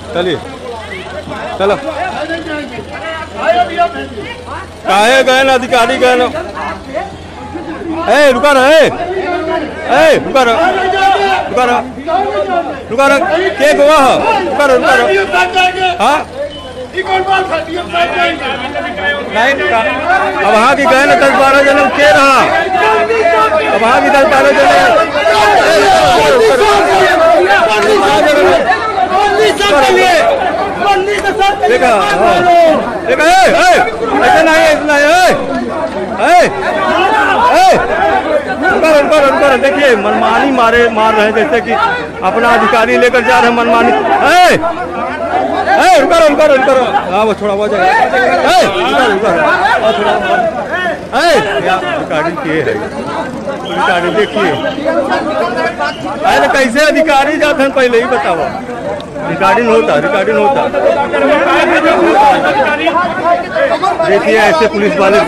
चलिए चलो। काहे गए ना अधिकारी गए ना। रुका रहे, रुका रहो, रुका रहो, रुका रहो, के गोवा हो, रुका रहो, रुका रहो। हाँ नहीं, अब वहाँ की गए ना 10-12 जने के रहा, अब वहाँ की 10-12 जने देखा देखा ऐसा नहीं है, इतना है। देखिए मनमानी मार रहे हैं, जैसे कि अपना अधिकारी लेकर जा रहे हैं मनमानी। रुका रहो, हाँ वो थोड़ा हो जाएगा। अधिकारी किए है, अधिकारी देखिए अरे कैसे अधिकारी जाते हैं पहले ही बताओ। रिकॉर्डिंग होता। देखिए ऐसे पुलिस वाले